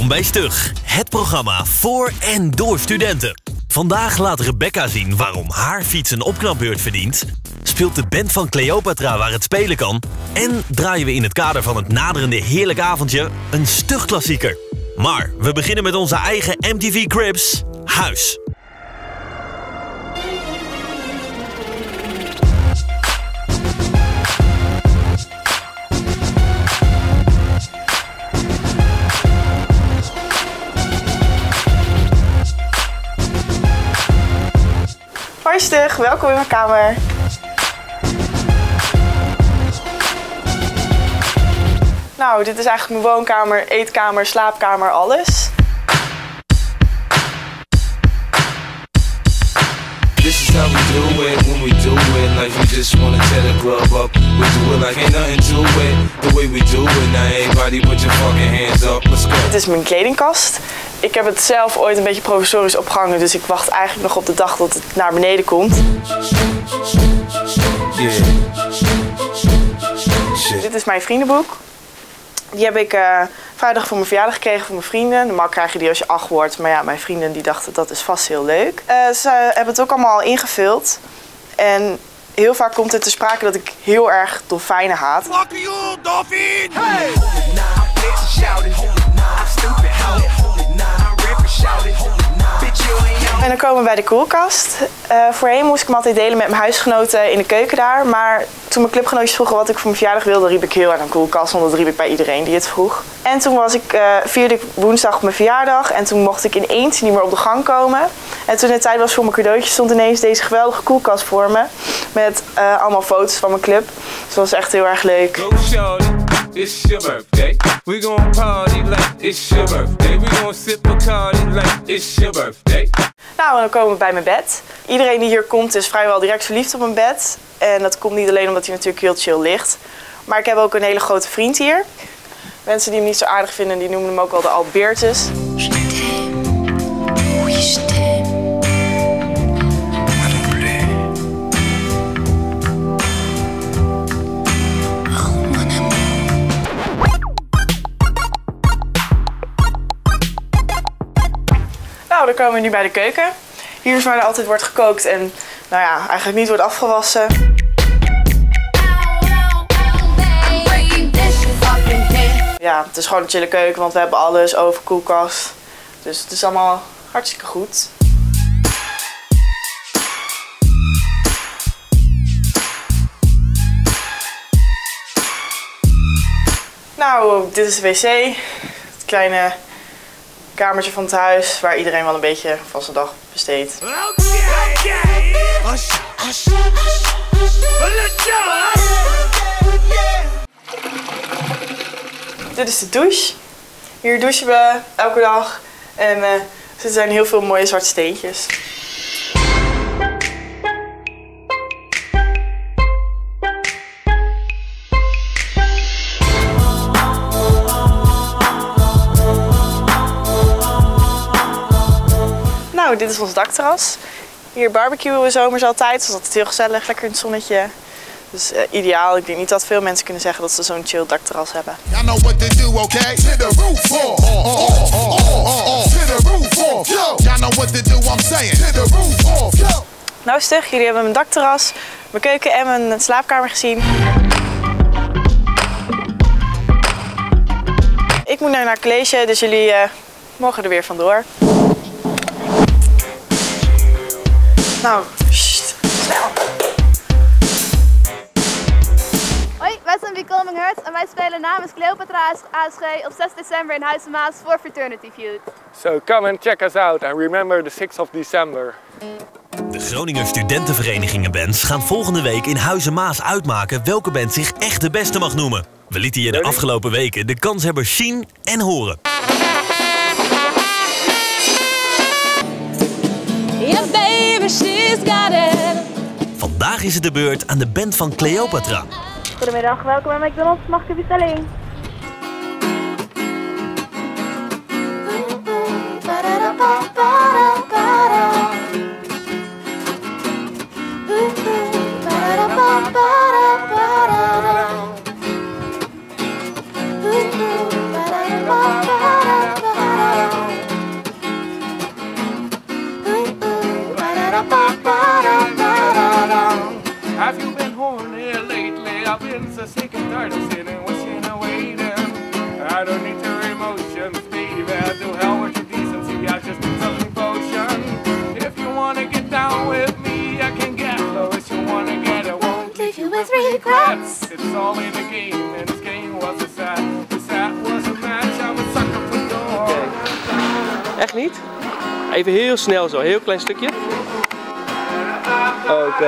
Welkom bij Stug, het programma voor en door studenten. Vandaag laat Rebecca zien waarom haar fiets een opknapbeurt verdient. Speelt de band van Cleopatra waar het spelen kan. En draaien we in het kader van het naderende heerlijk avondje een Stug klassieker. Maar we beginnen met onze eigen MTV Cribs, Huis. Hoi Stug, welkom in mijn kamer. Nou, dit is eigenlijk mijn woonkamer, eetkamer, slaapkamer, alles. This is how we do it when we do it. Like we just wanna tear the club up. We do it like ain't nothing to it. The way we do it. Now everybody put your fucking hands up. Let's go. Dit is mijn kledingkast. Ik heb het zelf ooit een beetje provisorisch opgehangen, dus ik wacht eigenlijk nog op de dag dat het naar beneden komt. Yeah. Shit. Dit is mijn vriendenboek. Die heb ik vrijdag voor mijn verjaardag gekregen van mijn vrienden. Normaal krijg je die als je 8 wordt, maar ja, mijn vrienden die dachten dat is vast heel leuk. Ze hebben het ook allemaal al ingevuld. En heel vaak komt het ter sprake dat ik heel erg dolfijnen haat. Fuck you, dolphin! Hey! En dan komen we bij de koelkast. Voorheen moest ik hem altijd delen met mijn huisgenoten in de keuken daar. Maar toen mijn clubgenootjes vroegen wat ik voor mijn verjaardag wilde, riep ik heel aan een koelkast. Want dat riep ik bij iedereen die het vroeg. En toen vierde ik woensdag op mijn verjaardag. En toen mocht ik ineens niet meer op de gang komen. En toen het tijd was voor mijn cadeautje, stond ineens deze geweldige koelkast voor me. Met allemaal foto's van mijn club. Dus dat was echt heel erg leuk. It's your birthday. We gon' party like it's your birthday. We gon' sip Bacardi like it's your birthday. Nou, en dan komen we bij mijn bed. Iedereen die hier komt is vrijwel direct verliefd op mijn bed. En dat komt niet alleen omdat hij natuurlijk heel chill ligt. Maar ik heb ook een hele grote vriend hier. Mensen die hem niet zo aardig vinden, die noemen hem ook wel de Albertus. Nou, dan komen we nu bij de keuken. Hier is waar er altijd wordt gekookt en nou ja, eigenlijk niet wordt afgewassen. Ja, het is gewoon een chille keuken, want we hebben alles over koelkast. Dus het is allemaal hartstikke goed. Nou, dit is de wc. Het kleine kamertje van het huis waar iedereen wel een beetje van zijn dag besteedt. Dit is de douche. Hier douchen we elke dag en er zijn heel veel mooie zwarte steentjes. Nou, dit is ons dakterras. Hier barbecuen we zomers altijd. Dus dat is heel gezellig, lekker in het zonnetje. Dus ideaal. Ik denk niet dat veel mensen kunnen zeggen dat ze zo'n chill dakterras hebben. Nou Stug, jullie hebben mijn dakterras, mijn keuken en mijn slaapkamer gezien. Ik moet naar college, dus jullie mogen er weer vandoor. Nou, snel. Hoi, wij zijn Becoming Hurt en wij spelen namens Cleopatra ASG op 6 december in Huizen Maas voor Fraternity Feud. So come and check us out and remember the 6th of December. De Groninger studentenverenigingenbands gaan volgende week in Huizen Maas uitmaken welke band zich echt de beste mag noemen. We lieten je de afgelopen weken de kanshebbers zien en horen. Yeah, baby, she's got it. Vandaag is het de beurt aan de band van Cleopatra. Goedemiddag, welkom bij McDonald's. Mag ik uw bestelling? tired of sitting, wishing and waiting. I don't need your emotions, baby. To hell with your decency, I just need some devotion. If you wanna get down with me, I can get low. If you wanna get, I won't leave you with regrets. It's all in the game, and this game was a sad. The sad was a match, I'm a sucker for your. Echt niet? Even heel snel zo, heel klein stukje. Oké.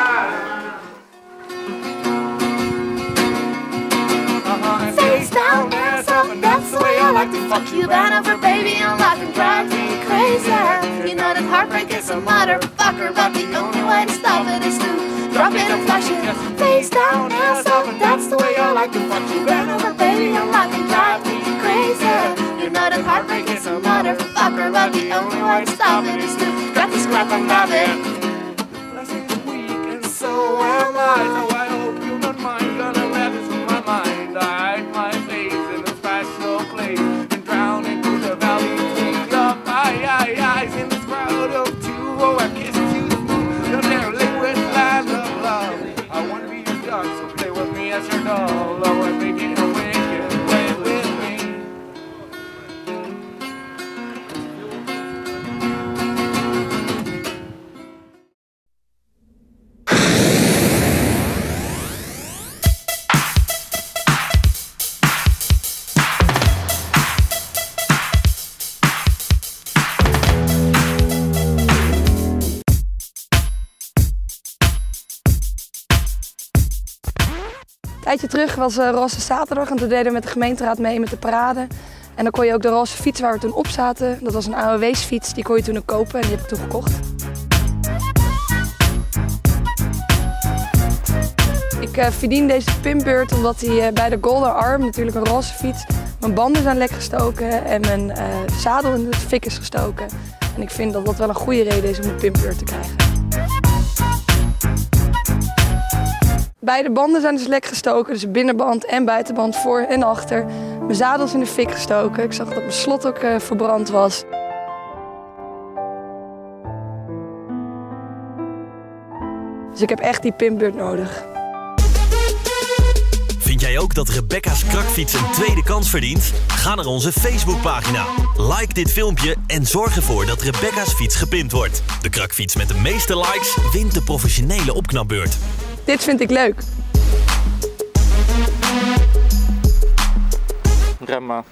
Face down, ass up, that's the way I like to fuck you. Bend over, baby, and lock and drive me crazy. You know that heartbreak is a motherfucker, but the only way to stop it is to drop it and flush it. Face down, ass up, that's the way I like to fuck you. Bend over, baby, and lock and drive me crazy. You know that heartbreak is a motherfucker, but the only way to stop it is to grab this crap and love it. So am I, so I hope you don't mind. Gonna let this in my mind. I hide my face in a special place and drown into the valley of my eyes in this crowd of two. Oh, I kissed you smooth, you're there, liquid land of love. I wanna be your dog, so play with me as your doll. Oh, and make it awake and play with me. Een tijdje terug was Roze Zaterdag en toen deden we met de gemeenteraad mee met de parade. En dan kon je ook de roze fiets waar we toen op zaten, dat was een AOW's-fiets, die kon je toen ook kopen en die heb ik toen gekocht. Ik verdien deze pinbeurt omdat hij bij de Golden Arm, natuurlijk een roze fiets, mijn banden zijn lek gestoken en mijn zadel in de fik is gestoken. En ik vind dat dat wel een goede reden is om een pinbeurt te krijgen. Beide banden zijn dus lek gestoken, dus de binnenband en buitenband voor en achter. Mijn zadel is in de fik gestoken. Ik zag dat mijn slot ook verbrand was. Dus ik heb echt die pinbeurt nodig. Vind jij ook dat Rebecca's krakfiets een tweede kans verdient? Ga naar onze Facebookpagina. Like dit filmpje en zorg ervoor dat Rebecca's fiets gepimpt wordt. De krakfiets met de meeste likes wint de professionele opknapbeurt. Dit vind ik leuk. Rem maar.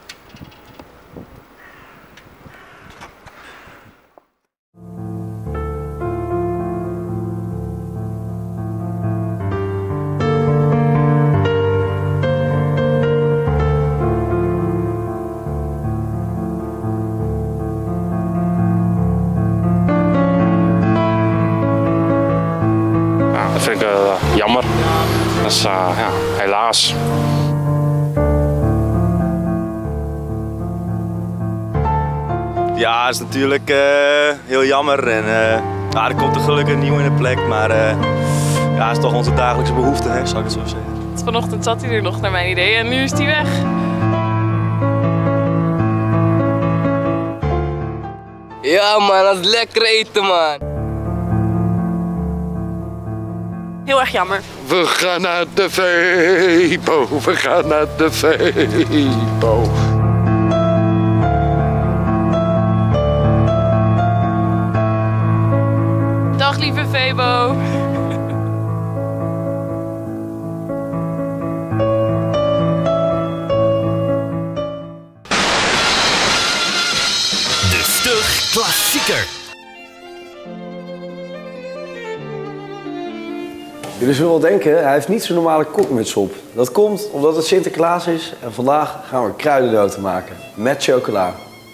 Dat vind ik jammer. Dat is ja, helaas. Ja, het is natuurlijk heel jammer en ja, er komt er gelukkig een nieuw in de plek, maar ja, het is toch onze dagelijkse behoefte, hè, zal ik het zo zeggen. Vanochtend zat hij er nog naar mijn idee en nu is hij weg. Ja man, dat is lekker eten man. Heel erg jammer. We gaan naar de Vepo, we gaan naar de Vepo. Dag lieve Febo. De Stug Klassieker. Jullie zullen wel denken, hij heeft niet zo'n normale kokmuts op. Dat komt omdat het Sinterklaas is en vandaag gaan we kruidennoten maken met chocola.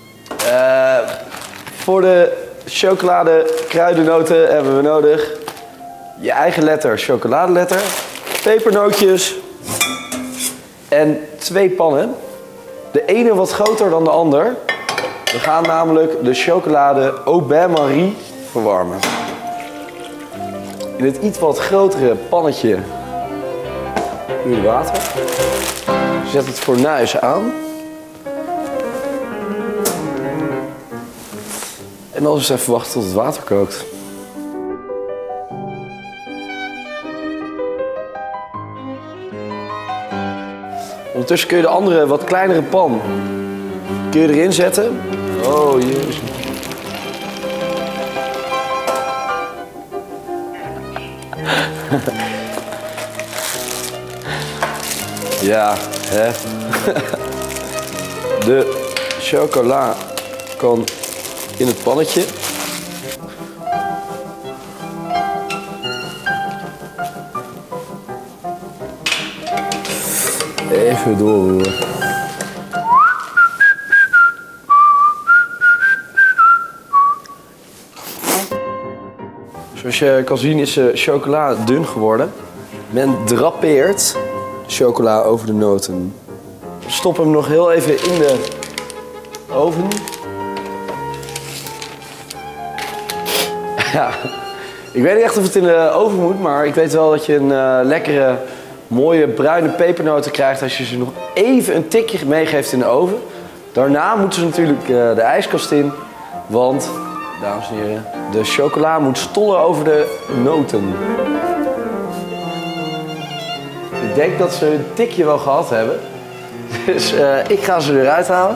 Voor de chocolade kruidennoten hebben we nodig je eigen letter, chocoladeletter, pepernootjes en 2 pannen. De ene wat groter dan de ander. We gaan namelijk de chocolade au bain-marie verwarmen. In het iets wat grotere pannetje doe je water. Zet het fornuis aan. En dan eens even wachten tot het water kookt. Ondertussen kun je de andere, wat kleinere pan kun je erin zetten. Oh, jezus. Ja, hè. De chocola kan in het pannetje. Even doorroeren. Zoals je kan zien is de chocola dun geworden. Men drapeert chocola over de noten. We stoppen hem nog heel even in de oven. Ja, ik weet niet echt of het in de oven moet, maar ik weet wel dat je een lekkere, mooie bruine pepernoten krijgt als je ze nog even een tikje meegeeft in de oven. Daarna moeten ze natuurlijk de ijskast in, want, dames en heren, de chocola moet stollen over de noten. Ik denk dat ze een tikje wel gehad hebben. Dus ik ga ze eruit halen.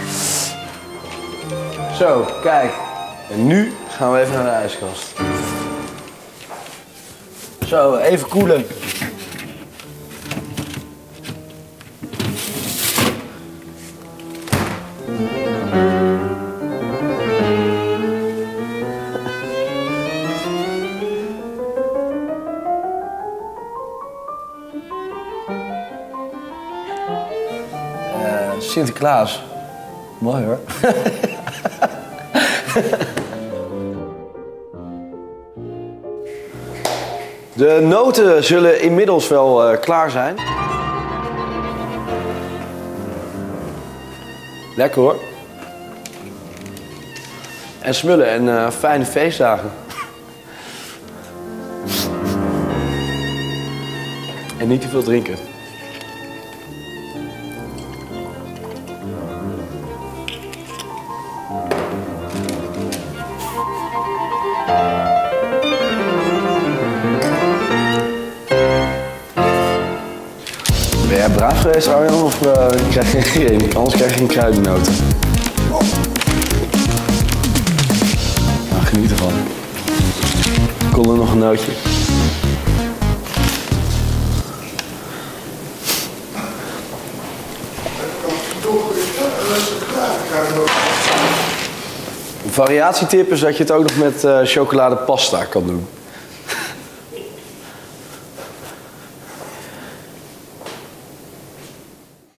Zo, kijk. En nu gaan we even naar de ijskast. Zo, even koelen. Sinterklaas. Mooi hoor. De noten zullen inmiddels wel klaar zijn. Lekker hoor. En smullen en fijne feestdagen. En niet te veel drinken. Ben jij braaf geweest, Arjan, of krijg je geen? Anders krijg je geen kruidennoten. Nou, geniet ervan. Komt er nog een nootje? Een variatietip is dat je het ook nog met chocoladepasta kan doen.